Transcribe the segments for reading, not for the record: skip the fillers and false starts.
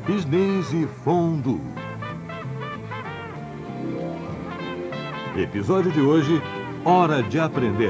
Sneeze e Fondue. Episódio de hoje, Hora de Aprender.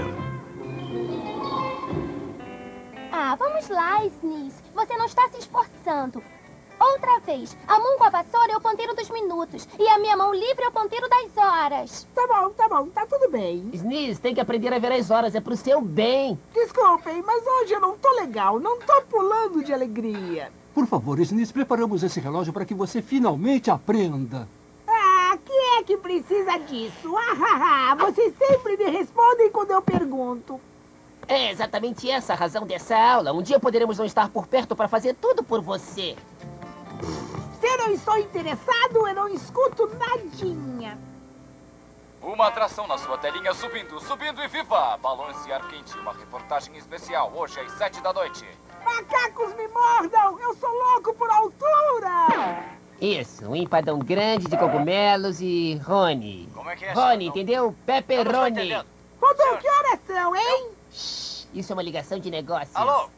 Vamos lá, Sneeze. Você não está se esforçando. Outra vez, a mão com a vassoura é o ponteiro dos minutos e a minha mão livre é o ponteiro das horas. Tá bom, tá tudo bem. Sneeze, tem que aprender a ver as horas, é pro seu bem. Desculpem, mas hoje eu não tô legal, não tô pulando de alegria. Por favor, Sneeze, preparamos esse relógio para que você finalmente aprenda. Quem é que precisa disso? Vocês sempre me respondem quando eu pergunto. É exatamente essa a razão dessa aula. Um dia poderemos não estar por perto para fazer tudo por você. Se eu não estou interessado, eu não escuto nadinha. Uma atração na sua telinha subindo, subindo e viva! Balões e ar quente, uma reportagem especial, hoje às 7 da noite. Macacos me mordam! Eu sou louco por altura! Isso, um empadão grande de cogumelos e Rony. Como é que é? Rony, entendeu? Pepperoni. Rodou, que horas são, hein? Shhh, isso é uma ligação de negócios. Alô?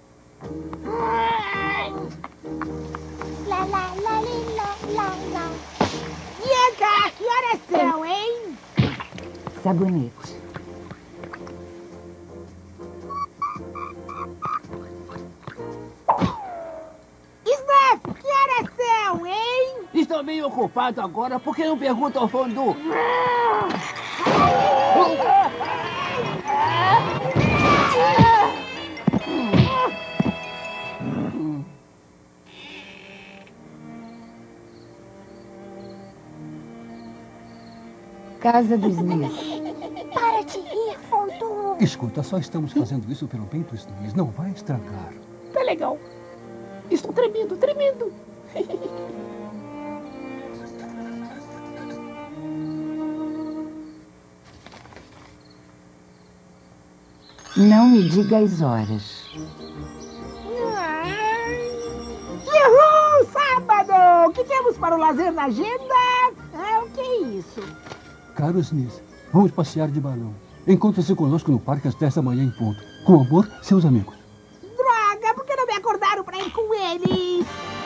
Lá, lá, lá, li, lá, lá, lá. Bianca, que horas são, hein? Sabonete. Snap, que horas são, hein? Estou meio ocupado agora, por que não pergunta ao Fondue? Casa do Sneeze. Para de rir, Fondue. Escuta, só estamos fazendo isso pelo bem do Sneeze, não vai estragar. Tá legal. Estou tremendo, tremendo. Não me diga as horas. Uhul, sábado! O que temos para o lazer na agenda? O que é isso? Caro Sneeze, vamos passear de balão. Encontre-se conosco no parque às 10 da manhã em ponto. Com amor, seus amigos. Droga, por que não me acordaram para ir com eles?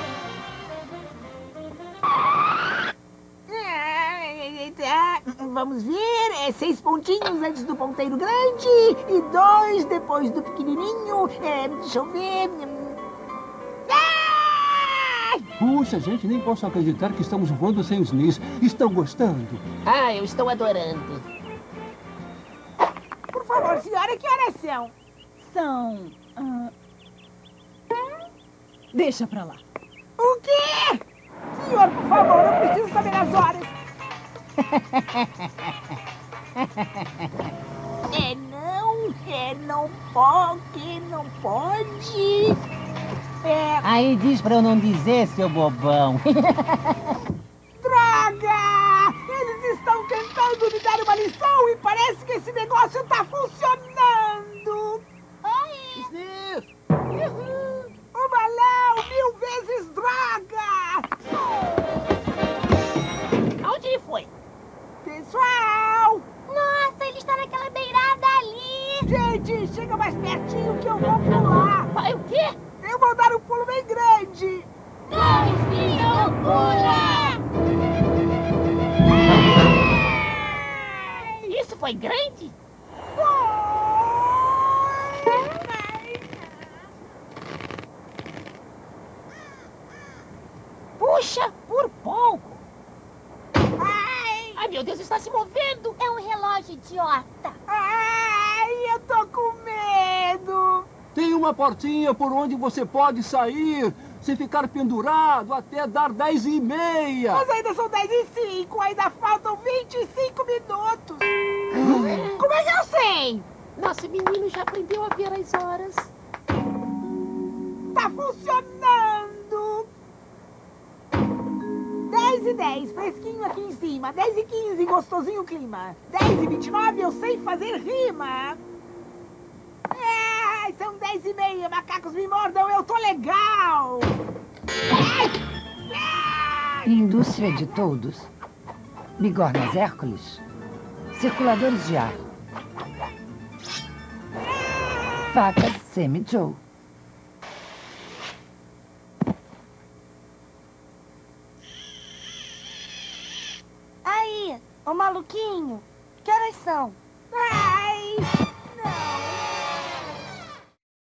Vamos ver, 6 pontinhos antes do ponteiro grande e 2 depois do pequenininho. Deixa eu ver. Puxa, gente, nem posso acreditar que estamos voando sem o Sneeze. Estão gostando? Eu estou adorando. Por favor, senhora, que horas são? São... Deixa pra lá. O quê? Senhor, por favor, eu preciso saber as horas. Não pode. Aí diz pra eu não dizer, seu bobão. Droga! Eles estão tentando me dar uma lição e parece que esse negócio tá funcionando. Oi! Sneeze! O balão 1000 vezes droga! Aonde ele foi? Pessoal! Nossa, ele está naquela beirada ali. Gente, chega mais pertinho que eu vou pular. Vai o quê? Eu vou dar um pulo bem grande. Não pula! Isso foi grande? Puxa, por pouco. Ai, meu Deus, está se movendo. É um relógio idiota. Ai, eu tô com medo. Tem uma portinha por onde você pode sair, sem ficar pendurado até dar 10h30. Mas ainda são 10h05, ainda faltam 25 minutos. Como é que eu sei? Nosso menino já aprendeu a ver as horas. Tá funcionando. 10h10, fresquinho aqui em cima. 10h15, gostosinho o clima. 10h29, eu sei fazer rima. São 10h30, macacos me mordam, eu tô legal. Indústria de toldos. Bigornas Hércules. Circuladores de ar. Facas Semi-Joe. Ô, maluquinho, que horas são?